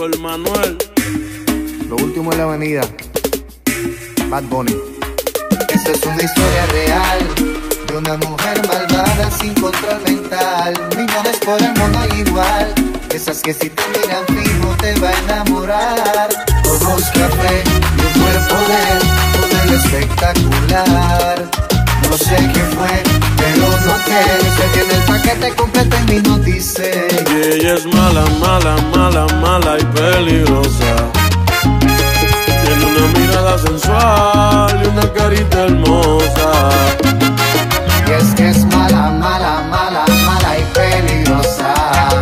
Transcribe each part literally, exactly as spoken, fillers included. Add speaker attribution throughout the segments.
Speaker 1: Víctor Manuel.
Speaker 2: Lo último en la avenida, Bad Bunny.
Speaker 3: Esta es una historia real de una mujer malvada sin control mental. Millones por el mundo igual, esas que si te miran fijo te va a enamorar. Ojos café y un cuerpo de modelo espectacular. No sé qué fue, pero noté que tiene el paquete completo y mi notice.
Speaker 1: Y ella es mala, mala, mala, mala y peligrosa. Tiene una mirada sensual y una carita hermosa.
Speaker 3: Y es que es mala, mala, mala, mala y peligrosa.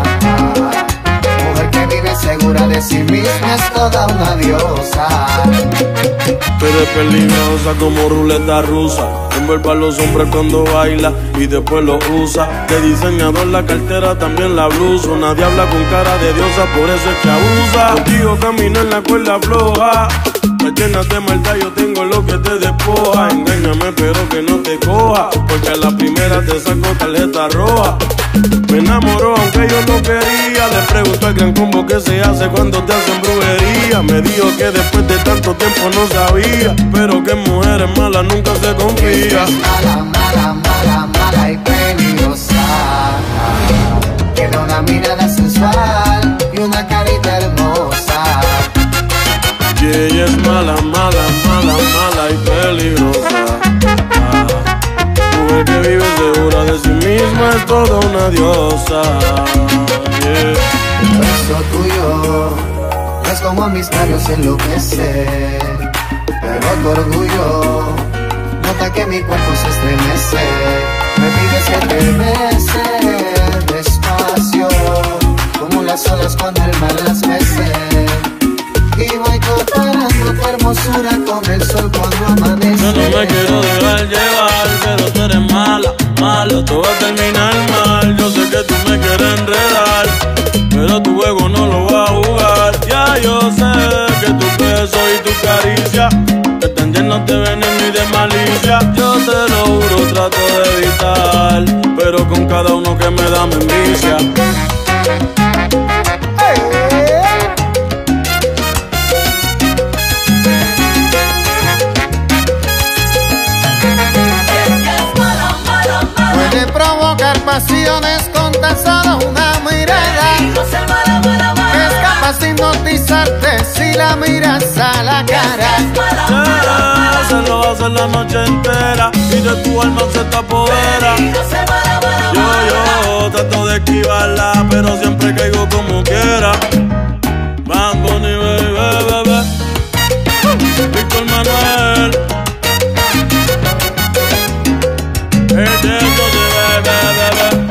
Speaker 3: Mujer que vive segura de sí misma, es toda una diosa.
Speaker 1: Pero es peligrosa como ruleta rusa. Envuelve a los hombres cuando baila y después lo usa. De diseñador la cartera, también la blusa. Nadie habla con cara de diosa, por eso es que abusa. Contigo camina en la cuerda floja. Me llenas de maldad, yo tengo lo que te despoja. Engáñame pero que no te coja, porque a la primera te saco tarjeta roja. Me enamoró aunque yo no quería. Le pregunto al gran combo qué se hace cuando te hacen brujería. Me dijo que después de tanto tiempo no sabía, pero que mujeres malas nunca se confía.
Speaker 3: Es mala, mala, mala, mala y peligrosa. Tiene una mirada sensual y una carita hermosa.
Speaker 1: Y ella es mala, mala, mala, mala y peligrosa. Mujer que vive segura de sí misma, es toda una diosa. Yeah.
Speaker 3: El beso tuyo es como mis labios enloquecer, pero tu orgullo nota que mi cuerpo se estremece. Me pides que te bese despacio, como las olas cuando el mar las mece. Y voy comparando tu hermosura con el sol cuando amanece.
Speaker 1: Yo no me quiero dejar llevar, pero tú eres mala, mala, todo va a terminar mal. Yo sé que tú me quieres enredar, pero tu juego no lo va a jugar. Ya yo sé que tu beso y tu caricia están llenos de veneno y de malicia. Yo te lo juro, trato de evitar, pero con cada uno que me da me envicia.
Speaker 3: Puede provocar pasiones con tan solo una mirada. Es capaz de hipnotizarte si la miras a la cara.
Speaker 1: Yeah, se lo va a hacer la noche entera y de tu alma se te apodera. Yo, yo trato de esquivarla, pero siempre caigo como quiera. Bad Bunny, baby, baby. Víctor Manuel. El tiempo de bebé, bebé.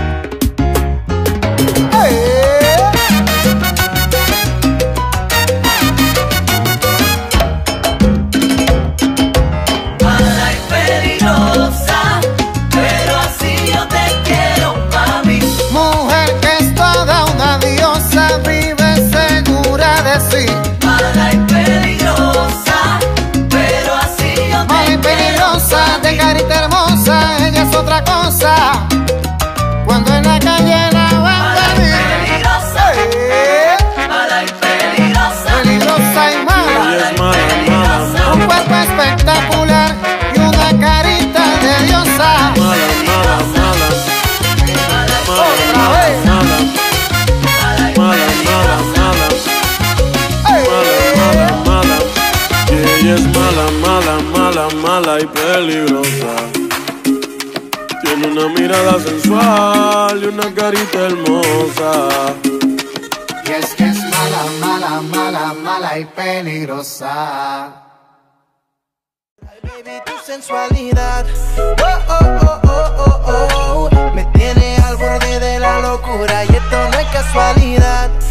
Speaker 4: Mala y peligrosa, pero así yo te quiero, mami.
Speaker 3: Mujer que es toda una diosa, vive segura de sí.
Speaker 4: Mala y peligrosa, pero así yo te
Speaker 3: Mala y peligrosa, de carita hermosa, ella es otra cosa. Cuando en la calle la van
Speaker 4: Mala
Speaker 3: a
Speaker 4: y
Speaker 3: ver.
Speaker 4: peligrosa,
Speaker 3: Eh,
Speaker 4: mala y peligrosa,
Speaker 3: Peligrosa y mala,
Speaker 1: Ella es mala, mala, mala.
Speaker 3: un cuerpo espectacular y una carita de diosa.
Speaker 1: Mala, mala, mala.
Speaker 3: Otra vez.
Speaker 1: Mala, mala, mala, mala. Mala, mala, mala. Y ella es mala, mala, mala, mala y peligrosa. Tiene una mirada sensual y una carita hermosa.
Speaker 3: Y es que es mala, mala, mala, mala y peligrosa.
Speaker 5: Ay, baby, tu sensualidad, oh, oh, oh, oh, oh, oh, me tiene al borde de la locura y esto no es casualidad.